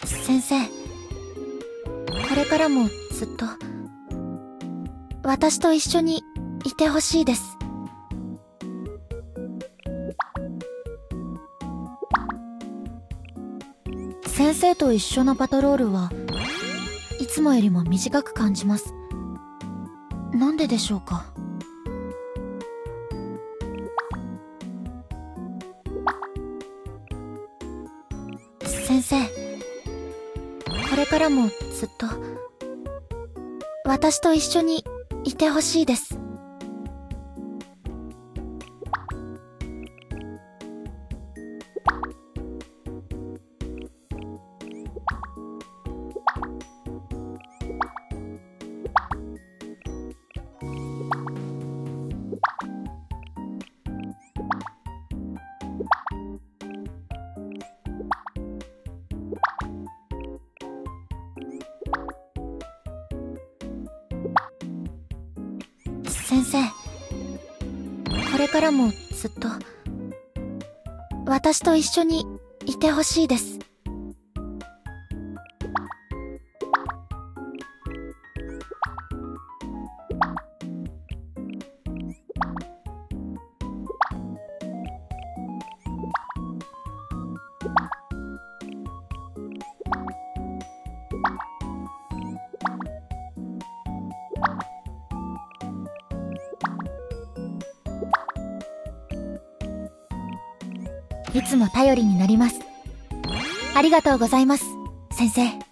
先生、これからもずっと私と一緒にいてほしいです。先生と一緒のパトロールはいつもよりも短く感じます。なんででしょうか。先生、これからもずっと私と一緒にいてほしいです。先生、これからもずっと私と一緒にいてほしいです。いつも頼りになります。ありがとうございます、先生。